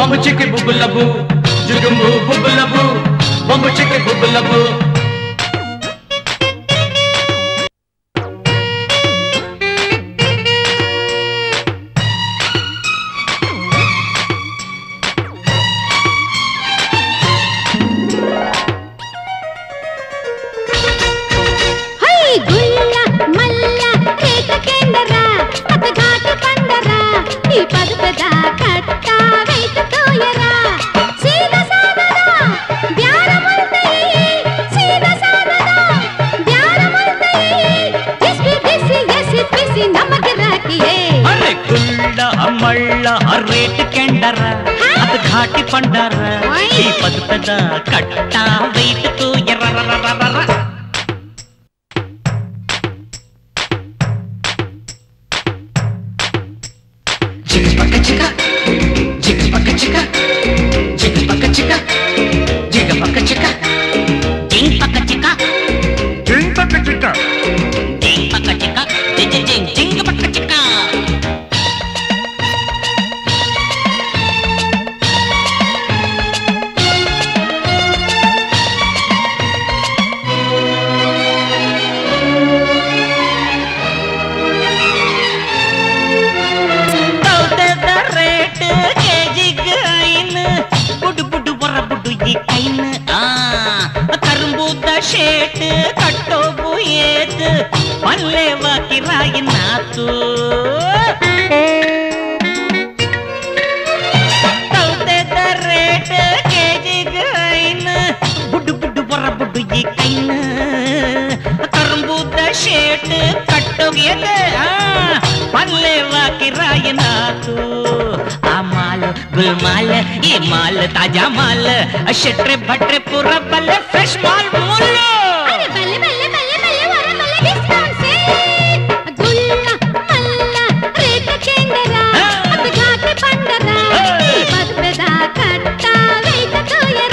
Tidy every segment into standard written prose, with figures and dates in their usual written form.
bamboo चिकी बुबुलबू जुगुम्बू बुबुलबू bamboo चिकी बुबुलबू घाटी पंडर पद पद कट्टा वेट तो चिक पक चिका चिक पक चिका चिक पक चिका चिक पक चिका चिंग पक चिका चिंग पक चिका चिंग पक चिका चिंग चिंग चिंग पक चिका शेट कट्टो बुएत पल्लेवा किराई नातू तौते द रेट केजी गाइन बुड्डू बुड्डू बरा बुड्डू ये काइन करंबूद शेट कट्टो बुएत पल्लेवा किराई नातू आमाल गुलमाल ये माल ताजा माल शटरे भटरे पूरा बल्ले फ्रेश माल मोलो अरे बल्ले बल्ले बल्ले बल्ले वाला बल्ले डिस्काउंट से गुल्ला मल्ला रेट केंदरा अब घाटे पंडरा पद पेदा कट्टा वेट तोयरा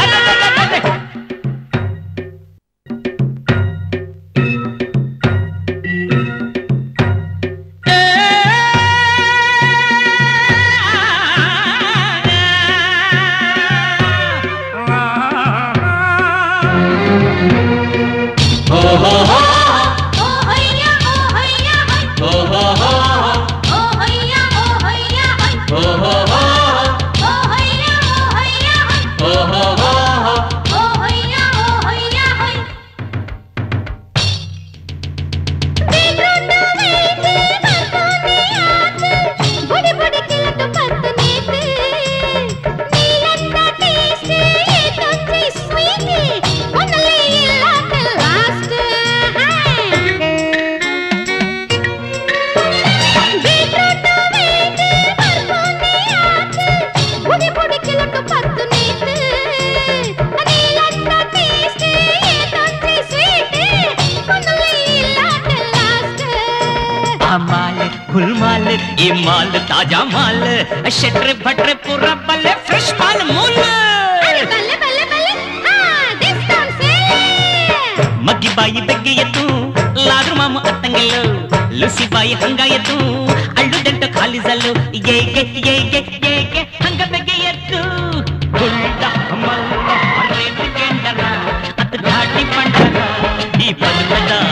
ये माल ताजा माल शटरे भटरे पूरा बल्ले फ्रेश माल मूल अरे बल्ले बल्ले बल्ले हाँ डिस्काउंट से मग्गी बाई बेगे ये तू लागर मामू अतंगलो लूसी बाई हंगा ये तू अल्लू दंटो खाली जलो ये हंगा बेगे ये तू गुल्डा मल्ला रेट केंडरा अत घाटी पंडरा ई पद पदा